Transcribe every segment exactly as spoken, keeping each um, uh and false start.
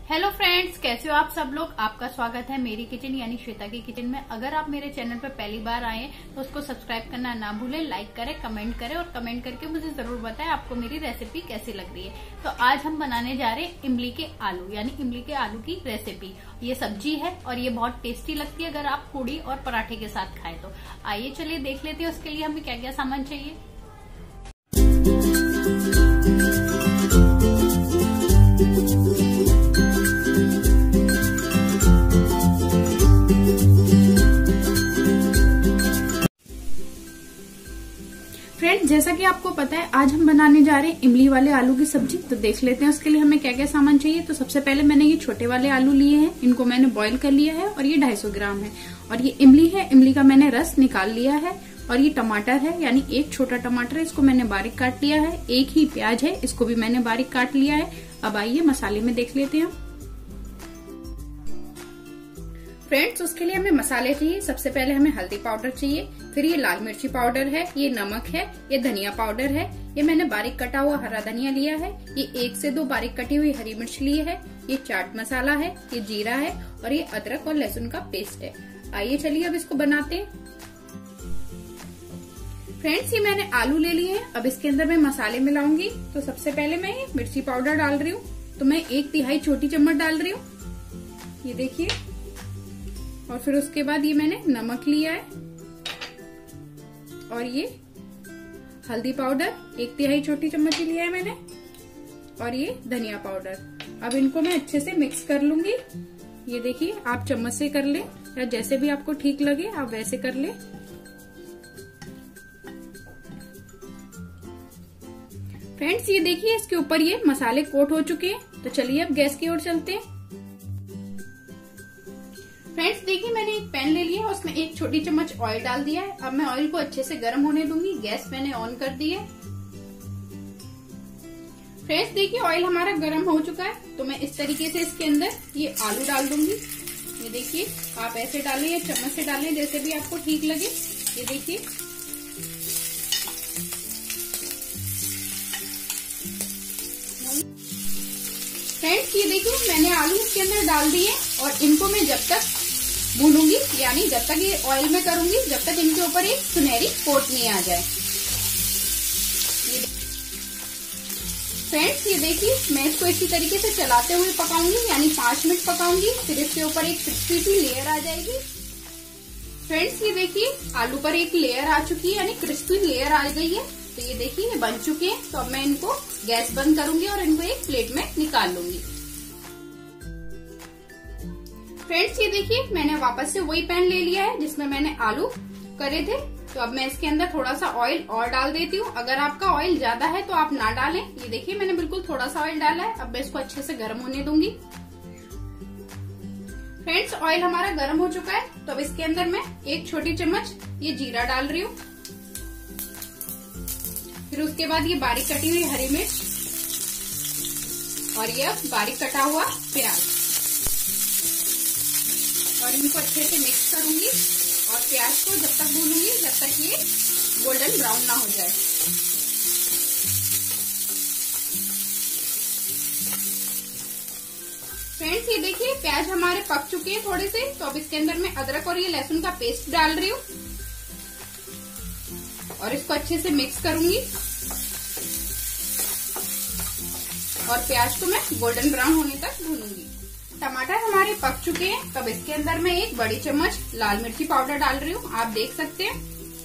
Hello friends, कैसे हो आप सब लोग। आपका स्वागत है मेरी किचन यानी श्वेता की किचन में। अगर आप मेरे चैनल पर पहली बार आए हैं तो उसको सब्सक्राइब करना ना भूलें, लाइक करें, कमेंट करें और कमेंट करके मुझे जरूर बताएं आपको मेरी रेसिपी कैसी लग रही है। तो आज हम बनाने जा रहे हैं इमली के आलू यानी इमली के आलू की रेसिपी। ये सब्जी है और ये बहुत टेस्टी लगती है अगर आप पूड़ी और पराठे के साथ खाएं तो। आइए चलिए देख लेते हैं उसके लिए हमें क्या क्या सामान चाहिए। फ्रेंड्स, जैसा कि आपको पता है आज हम बनाने जा रहे हैं इमली वाले आलू की सब्जी। तो देख लेते हैं उसके लिए हमें क्या क्या सामान चाहिए। तो सबसे पहले मैंने ये छोटे वाले आलू लिए हैं, इनको मैंने बॉईल कर लिया है और ये ढाई सौ ग्राम है। और ये इमली है, इमली का मैंने रस निकाल लिया है। और ये टमाटर है यानी एक छोटा टमाटर है, इसको मैंने बारीक काट लिया है। एक ही प्याज है, इसको भी मैंने बारीक काट लिया है। अब आइए मसाले में देख लेते हैं। फ्रेंड्स, उसके लिए हमें मसाले चाहिए। सबसे पहले हमें हल्दी पाउडर चाहिए, फिर ये लाल मिर्ची पाउडर है, ये नमक है, ये धनिया पाउडर है, ये मैंने बारीक कटा हुआ हरा धनिया लिया है, ये एक से दो बारीक कटी हुई हरी मिर्च ली है, ये चाट मसाला है, ये जीरा है और ये अदरक और लहसुन का पेस्ट है। आइए चलिए अब इसको बनाते हैं। फ्रेंड्स, ये मैंने आलू ले लिए हैं। अब इसके अंदर मैं मसाले मिलाऊंगी। तो सबसे पहले मैं ये मिर्ची पाउडर डाल रही हूँ। तो मैं एक तिहाई छोटी चम्मच डाल रही हूँ, ये देखिए। और फिर उसके बाद ये मैंने नमक लिया है और ये हल्दी पाउडर एक तिहाई छोटी चम्मच ही लिया है मैंने, और ये धनिया पाउडर। अब इनको मैं अच्छे से मिक्स कर लूंगी। ये देखिए, आप चम्मच से कर ले या जैसे भी आपको ठीक लगे आप वैसे कर ले। फ्रेंड्स, ये देखिए इसके ऊपर ये मसाले कोट हो चुके हैं। तो चलिए अब गैस की ओर चलते हैं। फ्रेंड्स, देखिए मैंने एक पैन ले लिया है, उसमें एक छोटी चम्मच ऑयल डाल दिया है। अब मैं ऑयल को अच्छे से गर्म होने दूंगी। गैस मैंने ऑन कर दी है। फ्रेंड्स, देखिए ऑयल हमारा गर्म हो चुका है। तो मैं इस तरीके से इसके अंदर ये आलू डाल दूंगी। ये देखिए, आप ऐसे डालें या चम्मच से डालें, जैसे भी आपको ठीक लगे। ये देखिए, फ्रेंड्स ये देखिए मैंने आलू इसके अंदर डाल दिए और इनको मैं जब तक भूनूंगी यानी जब तक ये ऑयल में करूंगी जब तक इनके ऊपर एक सुनहरी कोट नहीं आ जाए। फ्रेंड्स, ये देखिए मैं इसको इसी तरीके से चलाते हुए पकाऊंगी यानी पांच मिनट पकाऊंगी। फिर इसके ऊपर एक क्रिस्पी सी लेयर आ जाएगी। फ्रेंड्स, ये देखिए आलू पर एक लेयर आ चुकी है यानी क्रिस्पी लेयर आ गई है। तो ये देखिए ये बन चुके हैं। तो अब मैं इनको गैस बंद करूंगी और इनको एक प्लेट में निकाल लूंगी। फ्रेंड्स, ये देखिए मैंने वापस से वही पैन ले लिया है जिसमें मैंने आलू करे थे। तो अब मैं इसके अंदर थोड़ा सा ऑयल और डाल देती हूँ। अगर आपका ऑयल ज्यादा है तो आप ना डालें। ये देखिए मैंने बिल्कुल थोड़ा सा ऑयल डाला है। अब मैं इसको अच्छे से गर्म होने दूंगी। फ्रेंड्स, ऑयल हमारा गर्म हो चुका है। तो अब इसके अंदर मैं एक छोटी चम्मच ये जीरा डाल रही हूँ। फिर उसके बाद ये बारीक कटी हुई हरी मिर्च और ये बारीक कटा हुआ प्याज, और इनको अच्छे से मिक्स करूंगी। और प्याज को जब तक भूनूंगी जब तक ये गोल्डन ब्राउन ना हो जाए। फ्रेंड्स, ये देखिए प्याज हमारे पक चुके हैं थोड़े से। तो अब इसके अंदर मैं अदरक और ये लहसुन का पेस्ट डाल रही हूँ और इसको अच्छे से मिक्स करूंगी। और प्याज को मैं गोल्डन ब्राउन होने तक भूनूंगी। टमाटर हमारे पक चुके हैं। तब इसके अंदर मैं एक बड़ी चम्मच लाल मिर्ची पाउडर डाल रही हूँ, आप देख सकते हैं,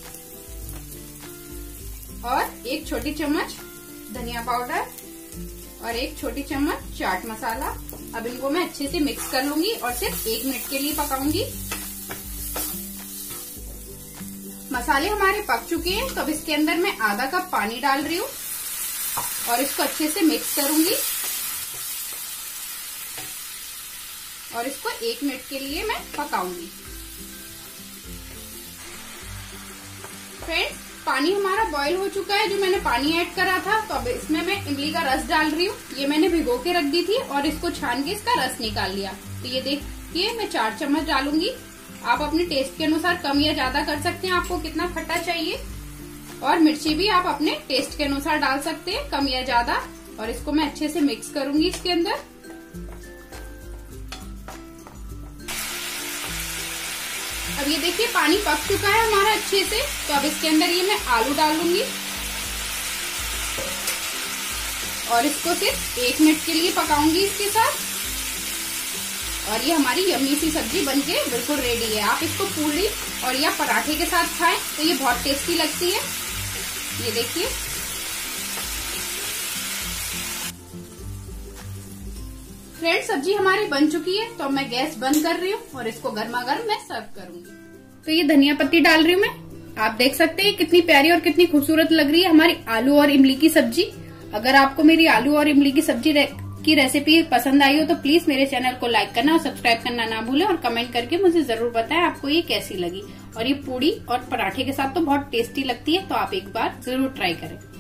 और एक छोटी चम्मच धनिया पाउडर और एक छोटी चम्मच चाट मसाला। अब इनको मैं अच्छे से मिक्स कर लूंगी और सिर्फ एक मिनट के लिए पकाऊंगी। मसाले हमारे पक चुके हैं। तो अब इसके अंदर मैं आधा कप पानी डाल रही हूँ और इसको अच्छे से मिक्स करूंगी और इसको एक मिनट के लिए मैं पकाऊंगी। फ्रेंड्स, पानी हमारा बॉईल हो चुका है जो मैंने पानी ऐड करा था। तो अब इसमें मैं इमली का रस डाल रही हूँ। ये मैंने भिगो के रख दी थी और इसको छान के इसका रस निकाल लिया। तो ये देखिए मैं चार चम्मच डालूंगी। आप अपने टेस्ट के अनुसार कम या ज्यादा कर सकते हैं, आपको कितना खट्टा चाहिए। और मिर्ची भी आप अपने टेस्ट के अनुसार डाल सकते हैं, कम या ज्यादा। और इसको मैं अच्छे से मिक्स करूंगी इसके अंदर। अब ये देखिए पानी पक चुका है हमारा अच्छे से। तो अब इसके अंदर ये मैं आलू डालूंगी और इसको सिर्फ एक मिनट के लिए पकाऊंगी इसके साथ। और ये हमारी यम्मी सी सब्जी बनके बिल्कुल रेडी है। आप इसको पूरी और या पराठे के साथ खाएं तो ये बहुत टेस्टी लगती है। ये देखिए फ्रेंड्स, सब्जी हमारी बन चुकी है। तो मैं गैस बंद कर रही हूँ और इसको गर्मा गर्म मैं सर्व करूंगी। तो ये धनिया पत्ती डाल रही हूँ मैं। आप देख सकते हैं कितनी प्यारी और कितनी खूबसूरत लग रही है हमारी आलू और इमली की सब्जी। अगर आपको मेरी आलू और इमली की सब्जी की रेसिपी पसंद आई हो तो प्लीज मेरे चैनल को लाइक करना और सब्सक्राइब करना ना भूलें और कमेंट करके मुझे जरूर बताएं आपको ये कैसी लगी। और ये पूड़ी और पराठे के साथ तो बहुत टेस्टी लगती है, तो आप एक बार जरूर ट्राई करें।